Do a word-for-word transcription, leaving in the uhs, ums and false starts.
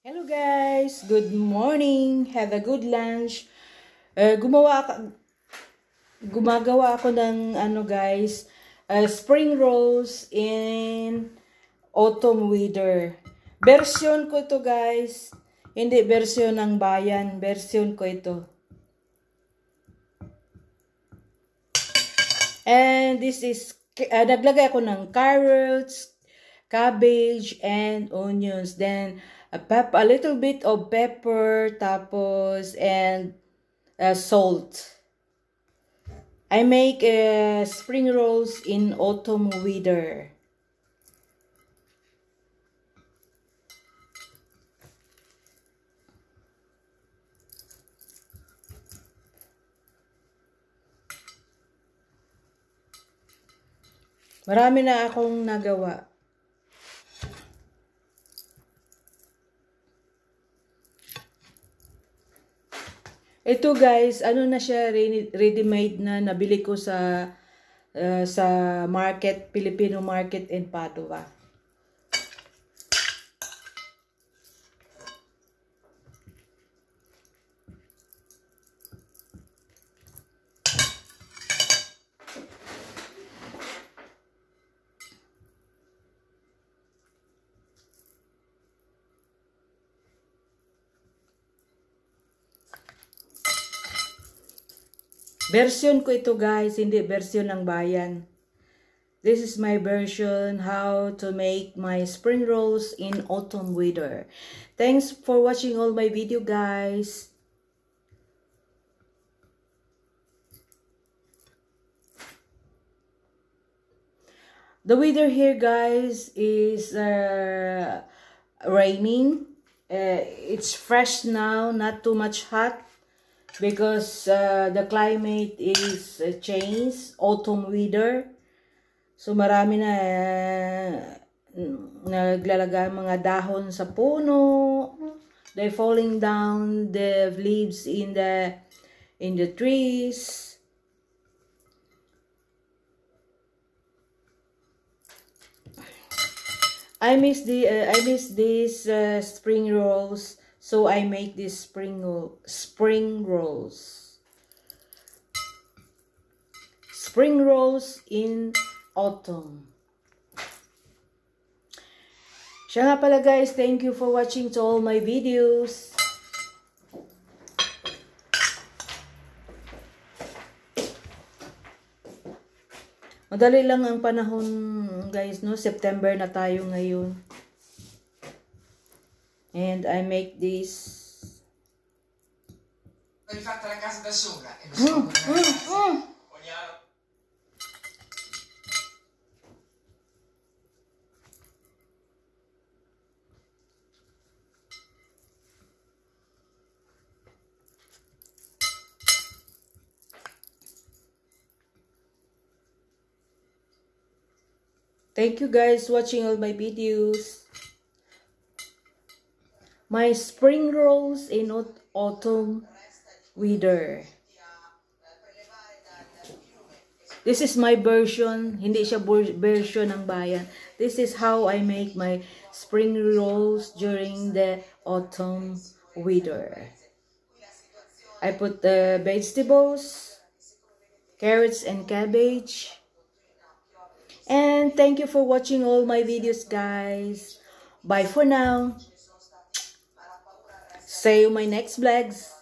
Hello guys, good morning. Have a good lunch. Uh, gumawa ka, gumagawa ako ng ano guys, uh, spring rolls in autumn weather. Version ko to guys. Hindi version ng bayan, version ko ito. And this is uh, naglagay ako ng carrots, cabbage and onions. Then a, pep a little bit of pepper, tapos and uh, salt. I make uh, spring rolls in autumn weather. Marami na akong nagawa. Ito guys, ano na siya, ready-made na nabili ko sa uh, sa market, Filipino market in Padua. Version ko ito guys, hindi version ng bayan. This is my version how to make my spring rolls in autumn weather. Thanks for watching all my video guys. The weather here guys is uh, raining. Uh, it's fresh now, not too much hot. Because uh, the climate is uh, changed, autumn weather. So marami na uh, naglalagay mga dahon sa puno. They're falling down the leaves in the in the trees. I miss the uh, I miss these uh, spring rolls. So I make these spring spring rolls. Spring rolls in autumn. Siya nga pala guys, thank you for watching to all my videos. Madali lang ang panahon guys, no? September na tayo ngayon. And I make this. L'hai fatta la casa da sola e lo Mm, so mm, mm. Thank you guys watching all my videos. My spring rolls in autumn weather. This is my version. Hindi siya version ng bayan. This is how I make my spring rolls during the autumn weather. I put the vegetables, carrots and cabbage. And thank you for watching all my videos guys. Bye for now. See you in my next vlogs.